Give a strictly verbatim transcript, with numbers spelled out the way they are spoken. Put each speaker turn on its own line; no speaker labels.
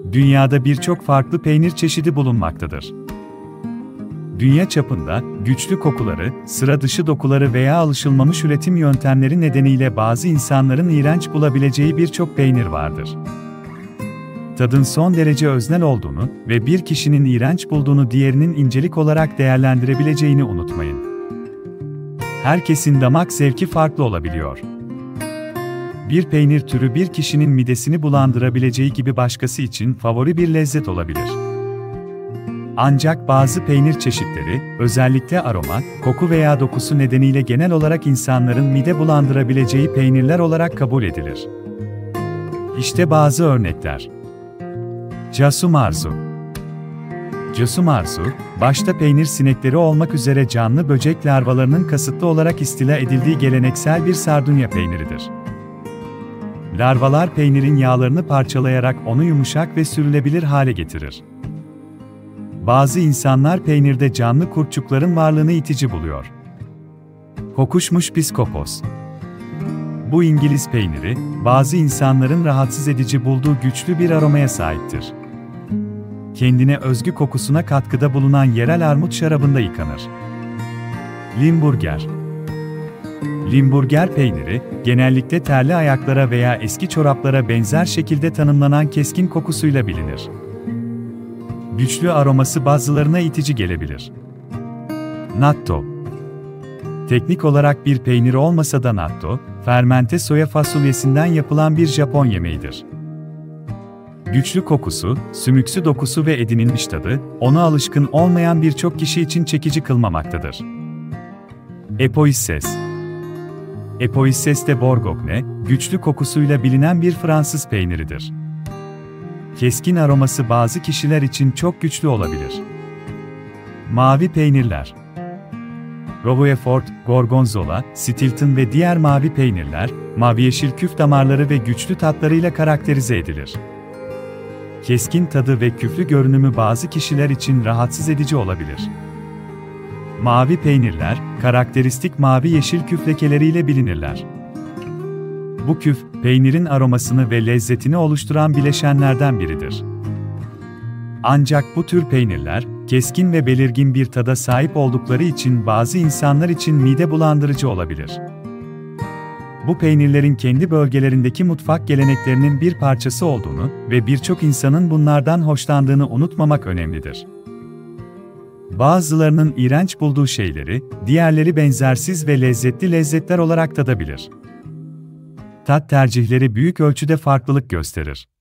Dünyada birçok farklı peynir çeşidi bulunmaktadır. Dünya çapında, güçlü kokuları, sıra dışı dokuları veya alışılmamış üretim yöntemleri nedeniyle bazı insanların iğrenç bulabileceği birçok peynir vardır. Tadın son derece öznel olduğunu ve bir kişinin iğrenç bulduğunu diğerinin incelik olarak değerlendirebileceğini unutmayın. Herkesin damak zevki farklı olabiliyor. Bir peynir türü bir kişinin midesini bulandırabileceği gibi başkası için favori bir lezzet olabilir. Ancak bazı peynir çeşitleri, özellikle aroma, koku veya dokusu nedeniyle genel olarak insanların mide bulandırabileceği peynirler olarak kabul edilir. İşte bazı örnekler. Casu marzu. Casu marzu, başta peynir sinekleri olmak üzere canlı böcek larvalarının kasıtlı olarak istila edildiği geleneksel bir sardunya peyniridir. Larvalar peynirin yağlarını parçalayarak onu yumuşak ve sürülebilir hale getirir. Bazı insanlar peynirde canlı kurtçukların varlığını itici buluyor. Kokuşmuş piskopos. Bu İngiliz peyniri, bazı insanların rahatsız edici bulduğu güçlü bir aromaya sahiptir. Kendine özgü kokusuna katkıda bulunan yerel armut şarabında yıkanır. Limburger. Limburger peyniri, genellikle terli ayaklara veya eski çoraplara benzer şekilde tanımlanan keskin kokusuyla bilinir. Güçlü aroması bazılarına itici gelebilir. Natto. Teknik olarak bir peynir olmasa da natto, fermente soya fasulyesinden yapılan bir Japon yemeğidir. Güçlü kokusu, sümüksü dokusu ve edinilmiş tadı, ona alışkın olmayan birçok kişi için çekici kılmamaktadır. Epoisses. Epoisses de Bourgogne, güçlü kokusuyla bilinen bir Fransız peyniridir. Keskin aroması bazı kişiler için çok güçlü olabilir. Mavi peynirler. Roquefort, Gorgonzola, Stilton ve diğer mavi peynirler, mavi-yeşil küf damarları ve güçlü tatlarıyla karakterize edilir. Keskin tadı ve küflü görünümü bazı kişiler için rahatsız edici olabilir. Mavi peynirler, karakteristik mavi-yeşil küf lekeleriyle bilinirler. Bu küf, peynirin aromasını ve lezzetini oluşturan bileşenlerden biridir. Ancak bu tür peynirler, keskin ve belirgin bir tada sahip oldukları için bazı insanlar için mide bulandırıcı olabilir. Bu peynirlerin kendi bölgelerindeki mutfak geleneklerinin bir parçası olduğunu ve birçok insanın bunlardan hoşlandığını unutmamak önemlidir. Bazılarının iğrenç bulduğu şeyleri, diğerleri benzersiz ve lezzetli lezzetler olarak tadabilir. Tat tercihleri büyük ölçüde farklılık gösterir.